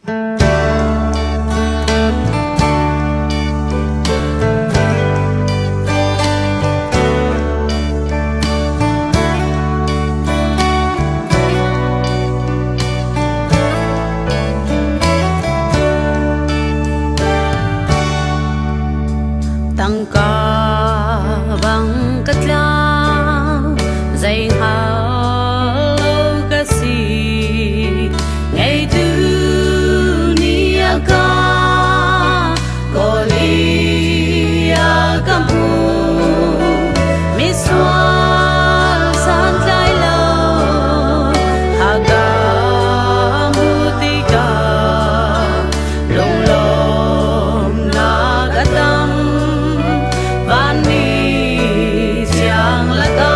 tăng ca bằng cất la dây hao ca si ngày thứ nia ca có lia ca mu mi xoa san lai lo haga mutika long lom na gatam van mi siang la ta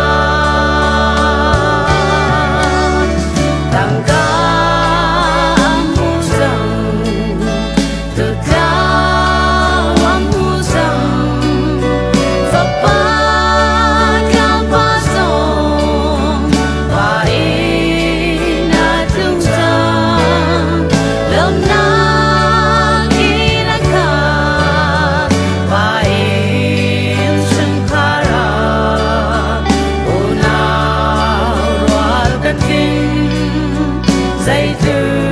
tang ca mu sang tu ta mu sang fa pa ka pa song wa ina tung sang lom na ina ka wa dây từ